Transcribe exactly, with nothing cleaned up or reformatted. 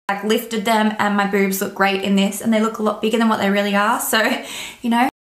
like lifted them, and my boobs look great in this, and they look a lot bigger than what they really are. So, you know,